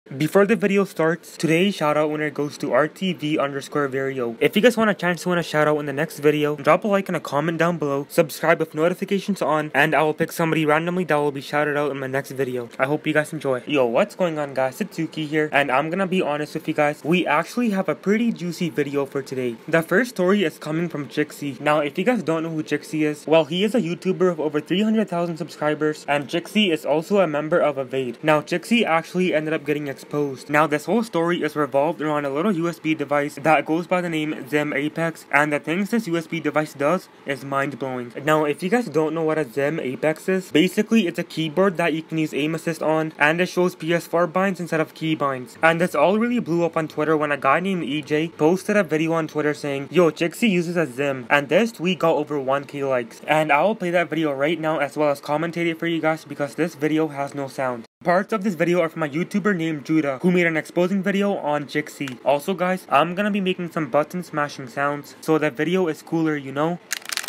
Before the video starts, today's shoutout winner goes to RTV_Vario. If you guys want a chance to win a shoutout in the next video, drop a like and a comment down below, subscribe with notifications on, and I will pick somebody randomly that will be shouted out in my next video. I hope you guys enjoy. Yo, what's going on guys, Satsuki here, and I'm gonna be honest with you guys, we actually have a pretty juicy video for today. The first story is coming from Jixi. Now, if you guys don't know who Jixi is, well, he is a YouTuber of over 300,000 subscribers, and Jixi is also a member of Evade. Now, Jixi actually ended up getting exposed. Now, this whole story is revolved around a little USB device that goes by the name Zim Apex, and the things this USB device does is mind-blowing. Now, if you guys don't know what a Zim Apex is, basically it's a keyboard that you can use aim assist on, and it shows PS4 binds instead of key binds. And this all really blew up on Twitter when a guy named EJ posted a video on Twitter saying, "Yo, Jixi uses a Zim," and this tweet got over 1K likes. And I will play that video right now as well as commentate it for you guys because this video has no sound. Parts of this video are from a YouTuber named Judah, who made an exposing video on Jixi. Also guys, I'm gonna be making some button smashing sounds, so that video is cooler, you know?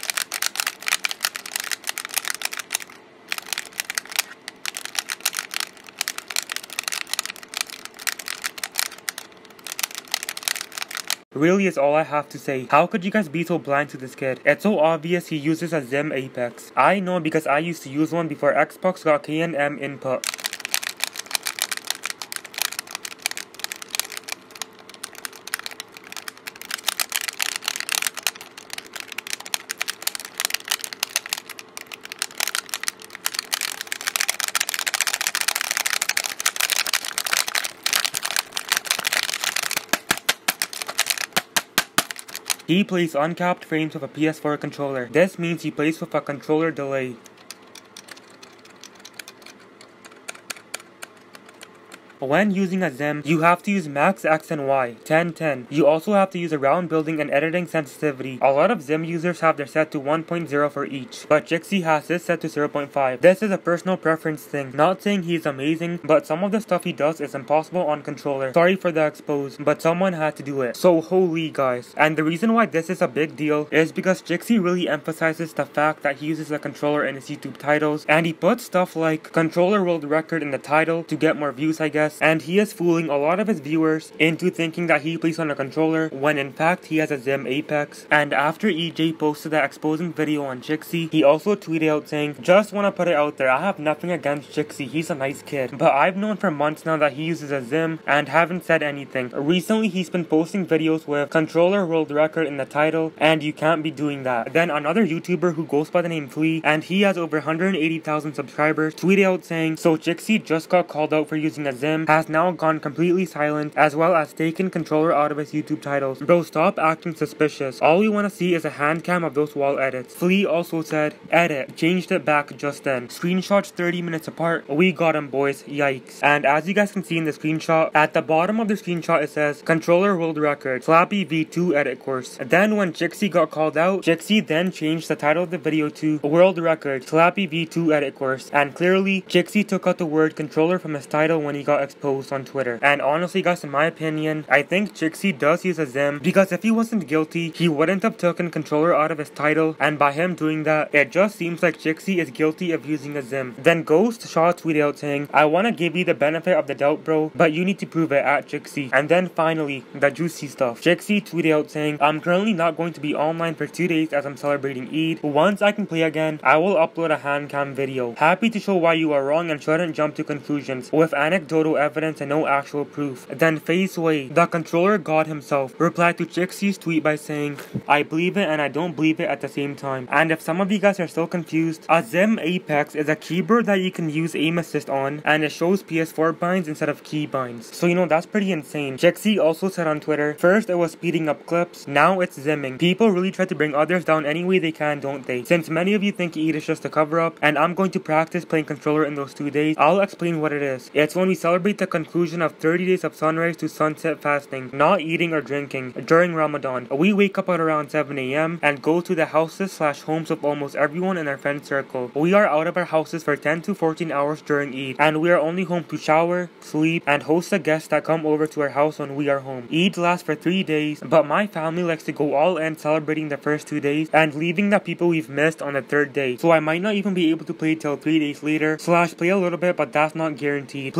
Really is all I have to say. How could you guys be so blind to this kid? It's so obvious he uses a Zim Apex. I know because I used to use one before Xbox got K&M input. He plays uncapped frames with a PS4 controller. This means he plays with a controller delay. When using a Zim, you have to use max X and Y, 10-10. You also have to use around building and editing sensitivity. A lot of Zim users have their set to 1.0 for each, but Jixi has his set to 0.5. This is a personal preference thing. Not saying he's amazing, but some of the stuff he does is impossible on controller. Sorry for the expose, but someone had to do it. So holy guys. And the reason why this is a big deal is because Jixi really emphasizes the fact that he uses a controller in his YouTube titles, and he puts stuff like controller world record in the title to get more views, I guess. And he is fooling a lot of his viewers into thinking that he plays on a controller when in fact he has a Zim Apex. And after EJ posted that exposing video on Jixi, he also tweeted out saying, "Just wanna put it out there, I have nothing against Jixi, he's a nice kid, but I've known for months now that he uses a Zim and haven't said anything. Recently he's been posting videos with controller world record in the title, and you can't be doing that." Then another YouTuber who goes by the name Flea, and he has over 180,000 subscribers, tweeted out saying, "So Jixi just got called out for using a Zim, has now gone completely silent, as well as taken controller out of his YouTube titles. Bro, stop acting suspicious. All we want to see is a hand cam of those wall edits." Flea also said, "Edit, changed it back just then. Screenshots 30 minutes apart. We got him, boys. Yikes." And as you guys can see in the screenshot, at the bottom of the screenshot it says, "Controller world record, Slappy V2 edit course." Then when Jixi got called out, Jixi then changed the title of the video to World Record, Slappy V2 edit course. And clearly, Jixi took out the word controller from his title when he got exposed on Twitter. And honestly guys, in my opinion, I think Jixi does use a Zim, because if he wasn't guilty, he wouldn't have taken controller out of his title, and by him doing that, it just seems like Jixi is guilty of using a Zim. Then Ghost Shaw tweeted out saying, "I want to give you the benefit of the doubt bro, but you need to prove it at Jixi." And then finally, the juicy stuff. Jixi tweeted out saying, "I'm currently not going to be online for 2 days as I'm celebrating Eid. Once I can play again, I will upload a hand cam video. Happy to show why you are wrong and shouldn't jump to conclusions with anecdotal evidence and no actual proof." Then Face Way, the controller god himself, replied to Jixi's tweet by saying, "I believe it and I don't believe it at the same time." And if some of you guys are still confused, a Zim Apex is a keyboard that you can use aim assist on, and it shows PS4 binds instead of key binds. So you know, that's pretty insane. Jixi also said on Twitter, "First it was speeding up clips, now it's zimming. People really try to bring others down any way they can, don't they? Since many of you think Eid is just a cover up, and I'm going to practice playing controller in those 2 days, I'll explain what it is. It's when we celebrate the conclusion of 30 days of sunrise to sunset fasting, not eating or drinking, during Ramadan. We wake up at around 7 AM and go to the houses/homes of almost everyone in our friend circle. We are out of our houses for 10 to 14 hours during Eid, and we are only home to shower, sleep, and host the guests that come over to our house when we are home. Eid lasts for 3 days, but my family likes to go all in celebrating the first 2 days and leaving the people we've missed on the 3rd day. So I might not even be able to play till 3 days later, / play a little bit, but that's not guaranteed. Please understand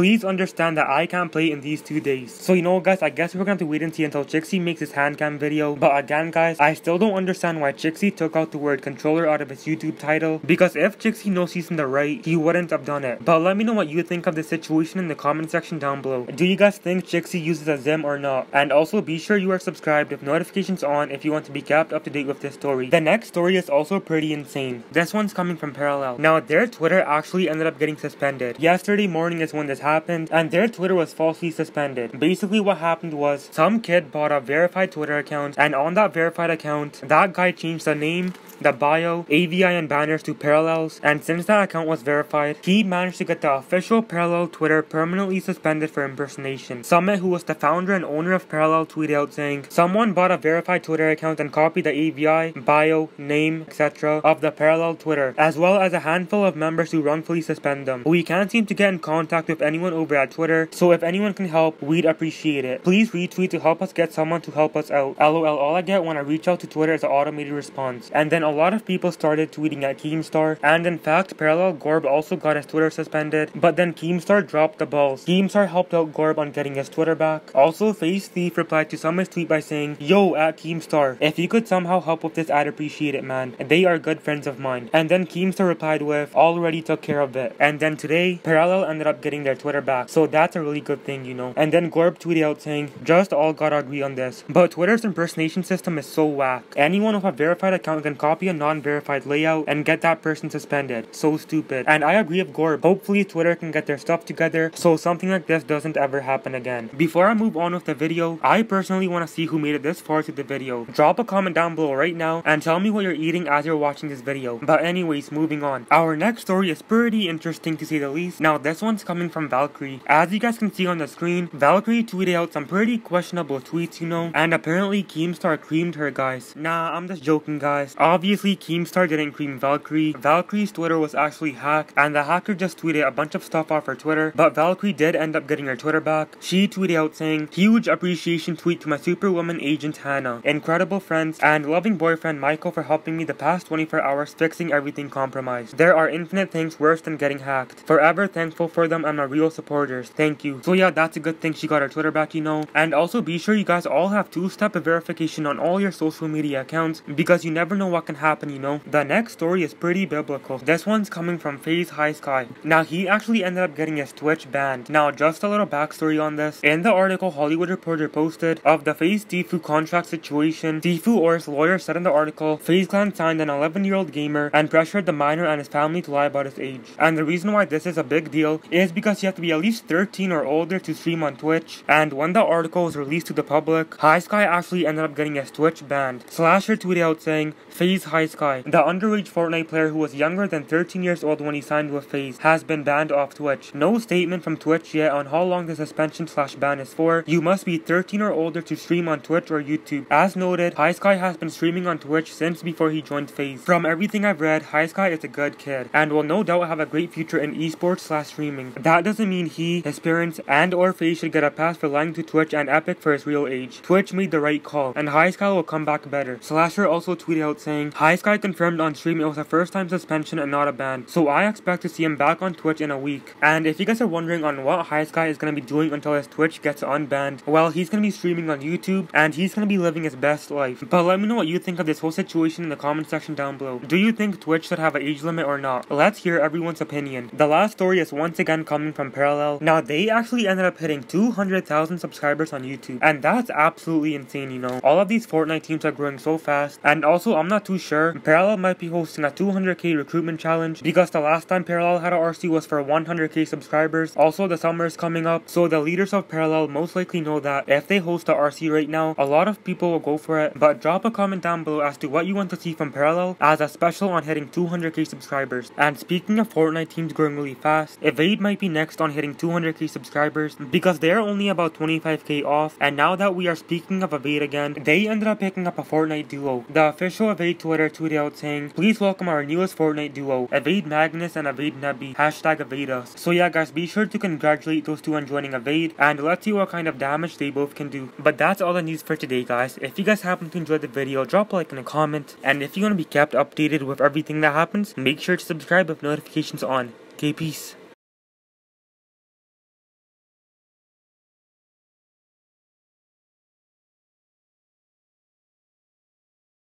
understand that I can't play in these 2 days. So you know what, guys, I guess we're gonna have to wait and see until Jixi makes his hand cam video. But again, guys, I still don't understand why Jixi took out the word controller out of his YouTube title, because if Jixi knows he's in the right, he wouldn't have done it. But let me know what you think of the situation in the comment section down below. Do you guys think Jixi uses a Zim or not? And also be sure you are subscribed with notifications on if you want to be kept up to date with this story. The next story is also pretty insane. This one's coming from Parallel. Now their Twitter actually ended up getting suspended. Yesterday morning is when this happened, and their Twitter was falsely suspended. Basically what happened was some kid bought a verified Twitter account, and on that verified account, that guy changed the name, the bio, AVI, and banners to Parallels, and since that account was verified, he managed to get the official Parallel Twitter permanently suspended for impersonation. Summit, who was the founder and owner of Parallel, tweeted out saying, "Someone bought a verified Twitter account and copied the AVI, bio, name, etc. of the Parallel Twitter, as well as a handful of members who wrongfully suspend them. We can't seem to get in contact with anyone over at Twitter, so if anyone can help, we'd appreciate it. Please retweet to help us get someone to help us out. LOL, all I get when I reach out to Twitter is an automated response." And then a lot of people started tweeting at Keemstar, and in fact, Parallel Gorb also got his Twitter suspended, but then Keemstar dropped the balls. Keemstar helped out Gorb on getting his Twitter back. Also, Face Thief replied to Summit's tweet by saying, "Yo, at Keemstar, if you could somehow help with this, I'd appreciate it, man. They are good friends of mine." And then Keemstar replied with, "Already took care of it." And then today, Parallel ended up getting their Twitter back, so that's a really good thing, you know. And then Gorb tweeted out saying, "Just all gotta agree on this, but Twitter's impersonation system is so whack. Anyone with a verified account can copy a non-verified layout and get that person suspended. So stupid." And I agree with Gorb. Hopefully Twitter can get their stuff together so something like this doesn't ever happen again. Before I move on with the video, I personally want to see who made it this far to the video. Drop a comment down below right now and tell me what you're eating as you're watching this video. But anyways, moving on. Our next story is pretty interesting to say the least. Now this one's coming from Valkyrie. As you guys can see on the screen, Valkyrie tweeted out some pretty questionable tweets, you know, and apparently Keemstar creamed her, guys. Nah, I'm just joking, guys. Obviously Keemstar didn't cream Valkyrie. Valkyrie's Twitter was actually hacked, and the hacker just tweeted a bunch of stuff off her Twitter, but Valkyrie did end up getting her Twitter back. She tweeted out saying, "Huge appreciation tweet to my Superwoman agent Hannah, incredible friends, and loving boyfriend Michael for helping me the past 24 hours fixing everything compromised. There are infinite things worse than getting hacked. Forever thankful for them and my real supporters. Thank you." So yeah, that's a good thing she got her Twitter back, you know. And also be sure you guys all have 2-step verification on all your social media accounts, because you never know what can happen, you know. The next story is pretty biblical. This one's coming from FaZe High Sky. Now he actually ended up getting his Twitch banned. Now just a little backstory on this. In the article Hollywood Reporter posted of the FaZe Tfue contract situation, Tfue or his lawyer said in the article, FaZe Clan signed an 11-year-old gamer and pressured the minor and his family to lie about his age. And the reason why this is a big deal is because you have to be at least 13 or older to stream on Twitch. And when the article was released to the public, High Sky actually ended up getting his Twitch banned. Slasher tweeted out saying, "FaZe High Sky, the underage Fortnite player who was younger than 13 years old when he signed with FaZe, has been banned off Twitch. No statement from Twitch yet on how long the suspension/ban is for. You must be 13 or older to stream on Twitch or YouTube." As noted, High Sky has been streaming on Twitch since before he joined FaZe. From everything I've read, High Sky is a good kid and will no doubt have a great future in esports/streaming. That doesn't mean he, his parents, and or FaZe should get a pass for lying to Twitch and Epic for his real age. Twitch made the right call, and High Sky will come back better. Slasher also tweeted out saying, "High Sky confirmed on stream it was a first-time suspension and not a ban, so I expect to see him back on Twitch in a week." And if you guys are wondering on what High Sky is going to be doing until his Twitch gets unbanned, well, he's going to be streaming on YouTube, and he's going to be living his best life. But let me know what you think of this whole situation in the comment section down below. Do you think Twitch should have an age limit or not? Let's hear everyone's opinion. The last story is once again coming from Parallel. Now, they actually ended up hitting 200,000 subscribers on YouTube, and that's absolutely insane, you know. All of these Fortnite teams are growing so fast, and also I'm not too sure, Parallel might be hosting a 200k recruitment challenge, because the last time Parallel had a RC was for 100k subscribers. Also, the summer is coming up, so the leaders of Parallel most likely know that if they host a RC right now, a lot of people will go for it. But drop a comment down below as to what you want to see from Parallel as a special on hitting 200k subscribers. And speaking of Fortnite teams growing really fast, Evade might be next on hitting 200k subscribers, because they're only about 25k off. And now that we are speaking of Evade again, they ended up picking up a Fortnite duo. The official Evade Twitter tweeted out saying, "Please welcome our newest Fortnite duo, Evade Magnus and Evade Nebby, hashtag Evade us." So yeah guys, be sure to congratulate those two on joining Evade, and let's see what kind of damage they both can do. But that's all the news for today guys. If you guys happen to enjoy the video, drop a like and a comment, and if you want to be kept updated with everything that happens, make sure to subscribe with notifications on. Okay, peace.